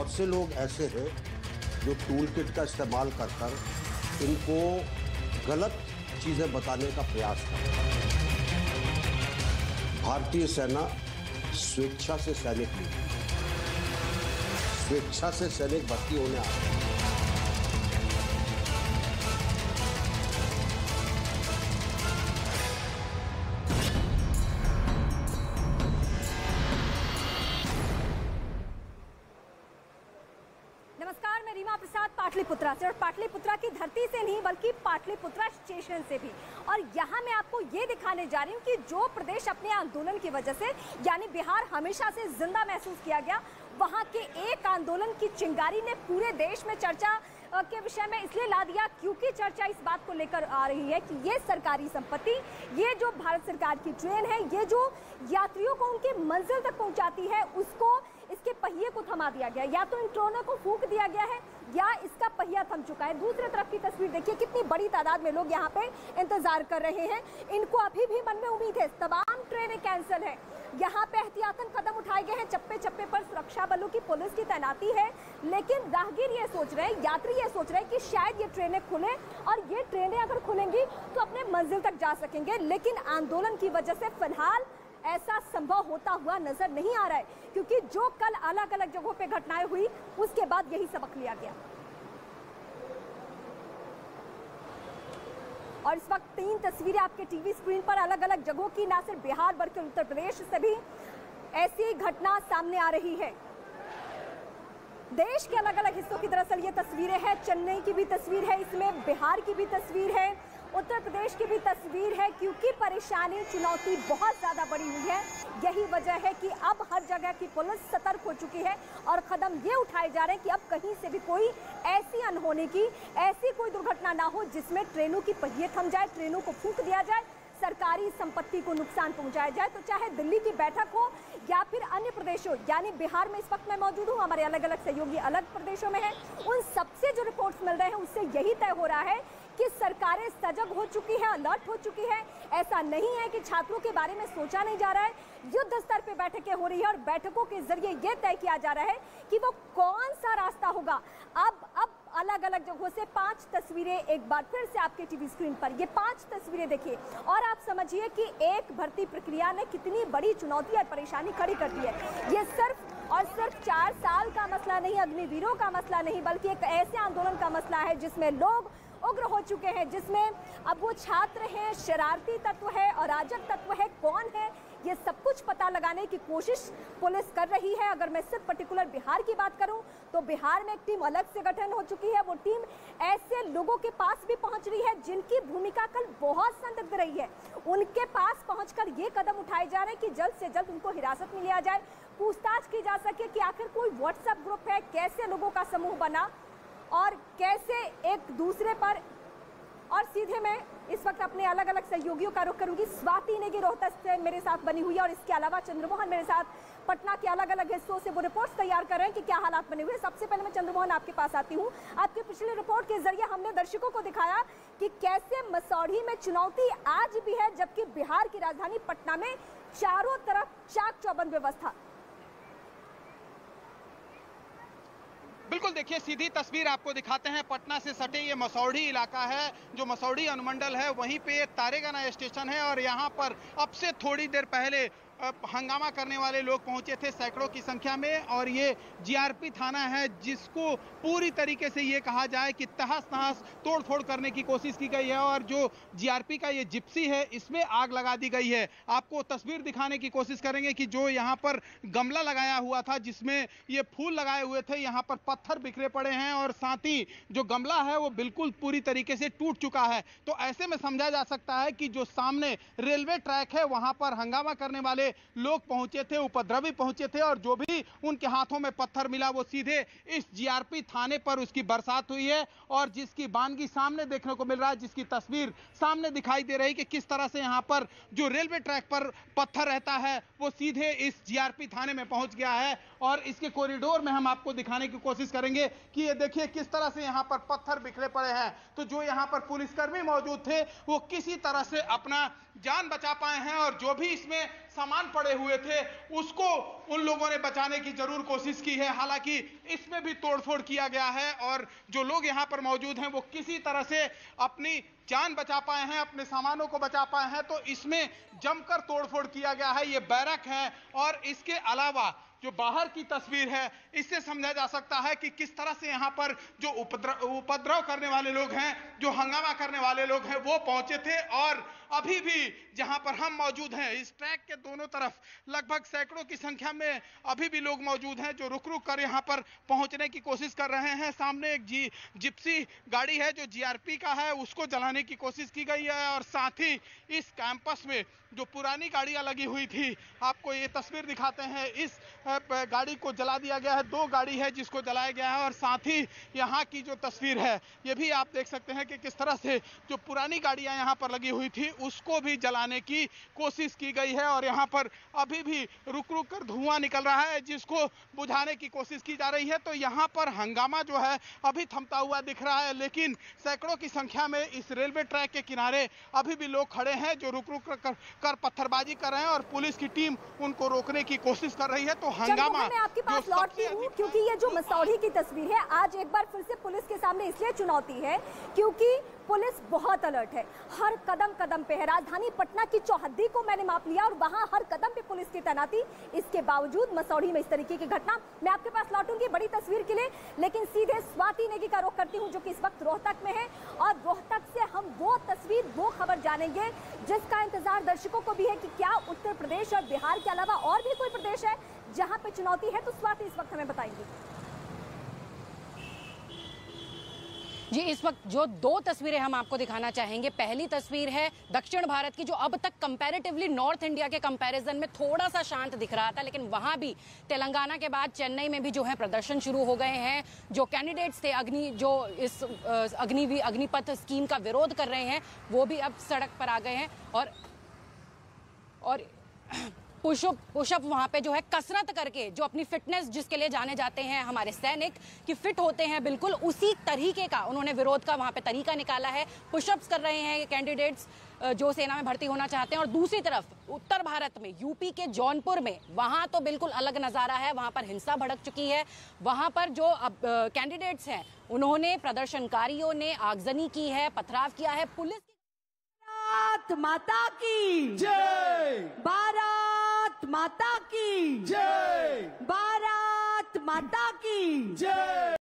बहुत से लोग ऐसे हैं जो टूल किट का इस्तेमाल कर कर इनको गलत चीज़ें बताने का प्रयास कर रहे हैं। भारतीय सेना स्वेच्छा से सैनिक नहीं, स्वेच्छा से सैनिक भर्ती होने आ रहे हैं। नमस्कार, मैं रीमा प्रसाद पाटलिपुत्रा से, और पाटलिपुत्रा की धरती से नहीं बल्कि पाटलिपुत्रा स्टेशन से भी। और यहाँ मैं आपको ये दिखाने जा रही हूँ कि जो प्रदेश अपने आंदोलन की वजह से यानी बिहार हमेशा से जिंदा महसूस किया गया, वहाँ के एक आंदोलन की चिंगारी ने पूरे देश में चर्चा के विषय में इसलिए ला दिया क्योंकि चर्चा इस बात को लेकर आ रही है कि ये सरकारी संपत्ति, ये जो भारत सरकार की ट्रेन है, ये जो यात्रियों को उनके मंजिल तक पहुंचाती है, उसको इसके पहिए को थमा दिया गया। या तो इन ट्रेनों को फूंक दिया गया है या इसका पहिया थम चुका है। दूसरी तरफ की तस्वीर देखिए, कितनी बड़ी तादाद में लोग यहाँ पे इंतजार कर रहे हैं। इनको अभी भी मन में उम्मीद है, तमाम ट्रेनें कैंसिल है। यहाँ पे एहतियातन कदम उठाए गए हैं, चप्पे चप्पे पर सुरक्षा बलों की, पुलिस की तैनाती है। लेकिन राहगीर ये सोच रहे हैं, यात्री ये सोच रहे हैं कि शायद ये ट्रेनें खुले और ये ट्रेनें अगर खुलेंगी तो अपने मंजिल तक जा सकेंगे। लेकिन आंदोलन की वजह से फिलहाल ऐसा संभव होता हुआ नजर नहीं आ रहा है, क्योंकि जो कल अलग अलग जगहों पे घटनाएं हुई उसके बाद यही सबक लिया गया। और इस वक्त 3 तस्वीरें आपके टीवी स्क्रीन पर अलग अलग जगहों की, ना सिर्फ बिहार बल्कि उत्तर प्रदेश से भी ऐसी घटना सामने आ रही है। देश के अलग अलग हिस्सों की दरअसल ये तस्वीरें हैं। चेन्नई की भी तस्वीर है, इसमें बिहार की भी तस्वीर है, उत्तर प्रदेश की भी तस्वीर है, क्योंकि परेशानी, चुनौती बहुत ज्यादा बढ़ी हुई है। यही वजह है कि अब हर जगह की पुलिस सतर्क हो चुकी है और कदम ये उठाए जा रहे हैं कि अब कहीं से भी कोई ऐसी अनहोनी की, ऐसी कोई दुर्घटना ना हो जिसमें ट्रेनों की पहिए थम जाए, ट्रेनों को फूंक दिया जाए, सरकारी संपत्ति को नुकसान पहुंचाया जाए। तो चाहे दिल्ली की बैठक हो या फिर अन्य प्रदेशों, यानी बिहार में इस वक्त मैं मौजूद हूं, हमारे अलग अलग सहयोगी अलग प्रदेशों में हैं, उन सबसे जो रिपोर्ट्स मिल रहे हैं उससे यही तय हो रहा है कि सरकारें सजग हो चुकी है, अलर्ट हो चुकी है। ऐसा नहीं है कि छात्रों के बारे में सोचा नहीं जा रहा है। युद्ध स्तर पे बैठकें हो रही है और बैठकों के जरिए यह तय किया जा रहा है कि वो कौन सा रास्ता होगा। अब अलग अलग जगहों से 5 तस्वीरें एक बार फिर से आपके टीवी स्क्रीन पर, ये 5 तस्वीरें देखिए और आप समझिए कि एक भर्ती प्रक्रिया ने कितनी बड़ी चुनौती और परेशानी खड़ी कर दी है। ये सिर्फ और सिर्फ 4 साल का मसला नहीं, अग्निवीरों का मसला नहीं, बल्कि एक ऐसे आंदोलन का मसला है जिसमें लोग उग्र हो चुके हैं, जिसमें अब वो छात्र हैं, शरारती तत्व है, अराजक तत्व है, कौन है, ये सब कुछ पता लगाने की कोशिश पुलिस कर रही है। अगर मैं सिर्फ पर्टिकुलर बिहार की बात करूं तो बिहार में एक टीम अलग से गठन हो चुकी है। वो टीम ऐसे लोगों के पास भी पहुंच रही है जिनकी भूमिका कल बहुत संदिग्ध रही है। उनके पास पहुंचकर ये कदम उठाए जा रहे हैं कि जल्द से जल्द उनको हिरासत में लिया जाए, पूछताछ की जा सके कि आखिर कोई व्हाट्सएप ग्रुप है, कैसे लोगों का समूह बना और कैसे एक दूसरे पर। और सीधे मैं इस वक्त अपने अलग अलग सहयोगियों का रुख करूंगी। स्वाति नेगी रोहतक से मेरे साथ बनी हुई है और इसके अलावा चंद्रमोहन मेरे साथ पटना के अलग अलग हिस्सों से वो रिपोर्ट्स तैयार कर रहे हैं कि क्या हालात बने हुए हैं। सबसे पहले मैं चंद्रमोहन आपके पास आती हूँ। आपकी पिछली रिपोर्ट के जरिए हमने दर्शकों को दिखाया कि कैसे मसौढ़ी में चुनौती आज भी है, जबकि बिहार की राजधानी पटना में चारों तरफ चाक चौबंद व्यवस्था। बिल्कुल, देखिए सीधी तस्वीर आपको दिखाते हैं। पटना से सटे ये मसौढ़ी इलाका है, जो मसौढ़ी अनुमंडल है, वहीं पे तारेगाना स्टेशन है और यहाँ पर अब से थोड़ी देर पहले हंगामा करने वाले लोग पहुंचे थे सैकड़ों की संख्या में। और ये जीआरपी थाना है जिसको पूरी तरीके से ये कहा जाए कि तहस नहस तोड़ फोड़ करने की कोशिश की गई है और जो जीआरपी का ये जिप्सी है इसमें आग लगा दी गई है। आपको तस्वीर दिखाने की कोशिश करेंगे कि जो यहाँ पर गमला लगाया हुआ था जिसमें ये फूल लगाए हुए थे, यहाँ पर पत्थर बिखरे पड़े हैं और साथ ही जो गमला है वो बिल्कुल पूरी तरीके से टूट चुका है। तो ऐसे में समझा जा सकता है कि जो सामने रेलवे ट्रैक है वहां पर हंगामा करने वाले लोग पहुंचे थे, उपद्रवी पहुंचे थे और जो भी उनके हाथों में पत्थर मिला वो सीधे इस जीआरपी थाने पर उसकी बरसात हुई है। और जिसकी बानगी सामने देखने को मिल रहा है, जिसकी तस्वीर सामने दिखाई दे रही है कि किस तरह से यहां पर जो रेलवे ट्रैक पर पत्थर रहता है वो सीधे इस जीआरपी थाने में पहुंच गया है। और इसके कॉरिडोर में हम आपको दिखाने की कोशिश करेंगे कि ये देखिए किस तरह से यहां पर पत्थर बिखरे पड़े हैं। तो जो यहां पर पुलिसकर्मी मौजूद थे वो किसी तरह से अपना जान बचा पाए हैं और जो भी इसमें सामान पड़े हुए थे उसको उन लोगों ने बचाने की जरूर कोशिश की है। हालांकि इसमें भी तोड़फोड़ किया गया है और जो लोग यहां पर मौजूद हैं वो किसी तरह से अपनी जान बचा पाए हैं, अपने सामानों को बचा पाए हैं। तो इसमें जमकर तोड़फोड़ किया गया है। ये बैरक है और इसके अलावा जो बाहर की तस्वीर है इससे समझा जा सकता है कि किस तरह से यहां पर जो उपद्रव करने वाले लोग हैं, जो हंगामा करने वाले लोग हैं वो पहुंचे थे। और अभी भी जहां पर हम मौजूद हैं इस ट्रैक के दोनों तरफ लगभग सैकड़ों की संख्या में अभी भी लोग मौजूद हैं जो रुक रुक कर यहां पर पहुंचने की कोशिश कर रहे हैं। सामने एक जिप्सी गाड़ी है जो जीआरपी का है, उसको जलाने की कोशिश की गई है और साथ ही इस कैंपस में जो पुरानी गाड़ियां लगी हुई थी, आपको ये तस्वीर दिखाते हैं, इस गाड़ी को जला दिया गया है। 2 गाड़ी है जिसको जलाया गया है और साथ ही यहाँ की जो तस्वीर है ये भी आप देख सकते हैं कि किस तरह से जो पुरानी गाड़ियां यहाँ पर लगी हुई थी उसको भी जलाने की कोशिश की गई है। और यहाँ पर अभी भी रुक रुक कर धुआं निकल रहा है जिसको बुझाने की कोशिश की जा रही है। तो यहाँ पर हंगामा जो है अभी थमता हुआ दिख रहा है, लेकिन सैकड़ों की संख्या में इस रेलवे ट्रैक के किनारे अभी भी लोग खड़े हैं जो रुक रुक कर पत्थरबाजी कर रहे हैं और पुलिस की टीम उनको रोकने की कोशिश कर रही है। तो हंगामा मैं आपके पास लौटती हूँ क्योंकि ये जो मसौढ़ी की तस्वीर है आज एक बार फिर से पुलिस के सामने इसलिए चुनौती है क्योंकि पुलिस बहुत अलर्ट है। हर कदम कदम पे है। राजधानी पटना की चौहद्दी को मैंने माप लिया और वहां हर कदम पे पुलिस की तैनाती। इसके बावजूद मसौढ़ी में इस तरीके की घटना। मैं आपके पास लौटूंगी बड़ी तस्वीर के लिए, लेकिन सीधे स्वाति नेगी का रुख करती हूँ जो कि इस वक्त रोहतक में है और रोहतक से हम वो तस्वीर, वो खबर जानेंगे जिसका इंतजार दर्शकों को भी है कि क्या उत्तर प्रदेश और बिहार के अलावा और भी कोई प्रदेश है जहां पे चुनौती है। तो स्वाति इस वक्त हमें बताएंगी। जी, इस वक्त जो 2 तस्वीरें हम आपको दिखाना चाहेंगे। पहली तस्वीर है दक्षिण भारत की जो अब तक कंपैरेटिवली नॉर्थ इंडिया के कंपैरिजन में थोड़ा सा शांत दिख रहा था, लेकिन वहां भी तेलंगाना के बाद चेन्नई में भी जो है प्रदर्शन शुरू हो गए हैं। जो कैंडिडेट्स थे इस अग्निपथ स्कीम का विरोध कर रहे हैं वो भी अब सड़क पर आ गए हैं और पुशअप वहां पे जो है कसरत करके जो अपनी फिटनेस जिसके लिए जाने जाते हैं हमारे सैनिक कि फिट होते हैं, बिल्कुल उसी तरीके का उन्होंने विरोध का वहां पे तरीका निकाला है। पुशअप्स कर रहे हैं कैंडिडेट्स जो सेना में भर्ती होना चाहते हैं। और दूसरी तरफ उत्तर भारत में यूपी के जौनपुर में वहां तो बिल्कुल अलग नजारा है। वहां पर हिंसा भड़क चुकी है। वहां पर जो कैंडिडेट्स हैं उन्होंने, प्रदर्शनकारियों ने आगजनी की है, पथराव किया है। पुलिस भारत माता की जय, भारत माता की जय, भारत माता की जय।